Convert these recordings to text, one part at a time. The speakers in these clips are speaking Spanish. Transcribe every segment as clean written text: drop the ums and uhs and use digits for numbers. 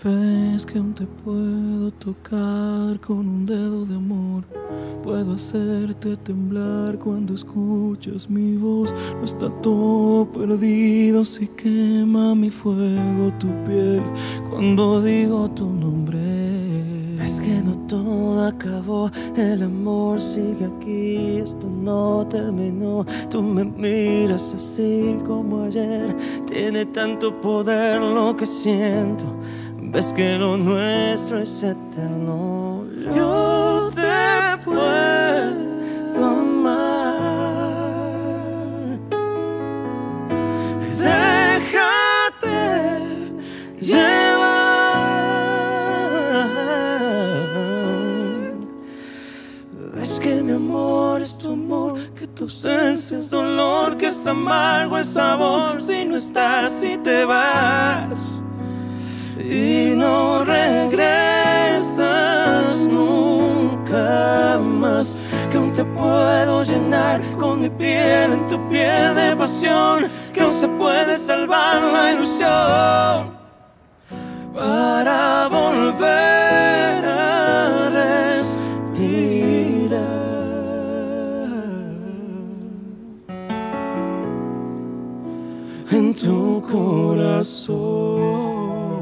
Ves que aún te puedo tocar con un dedo de amor. Puedo hacerte temblar cuando escuchas mi voz. No está todo perdido si quema mi fuego tu piel cuando digo tu nombre. Ves que no todo acabó, el amor sigue aquí, esto no terminó. Tú me miras así como ayer, tiene tanto poder lo que siento. Ves que lo nuestro es eterno. Yo te puedo amar. Déjate llevar. Ves que mi amor es tu amor, que tu ausencia es dolor, que es amargo el sabor si no estás y te vas. Y no regresas nunca más, que aún te puedo llenar con mi piel en tu piel de pasión, que aún se puede salvar la ilusión para volver a respirar en tu corazón.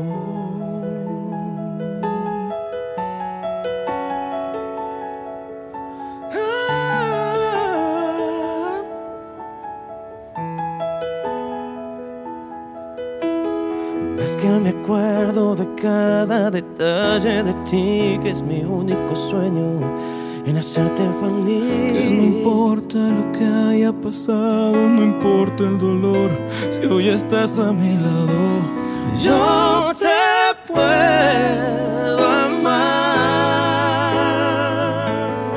Es que me acuerdo de cada detalle de ti, que es mi único sueño, en hacerte feliz. Que no importa lo que haya pasado, no importa el dolor, si hoy estás a mi lado. Yo te puedo amar.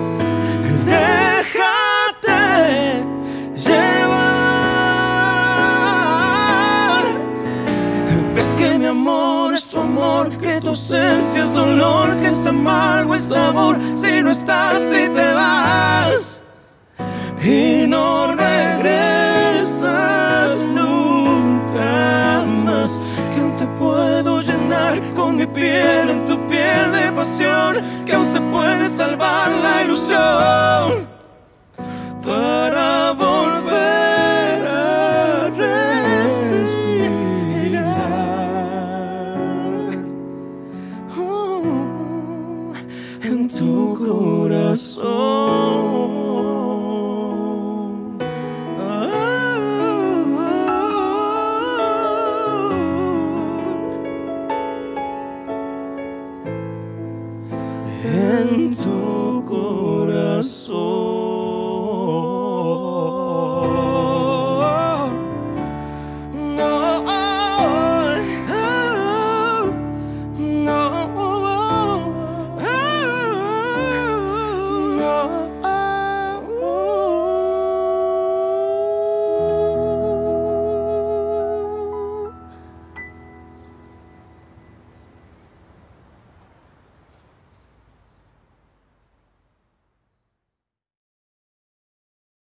Déjate llevar. Ves que mi amor es tu amor, que tu ausencia es dolor, que es amargo el sabor si no estás y te vas. Y no